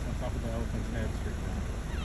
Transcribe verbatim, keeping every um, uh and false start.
on top of the elephant's head straight down.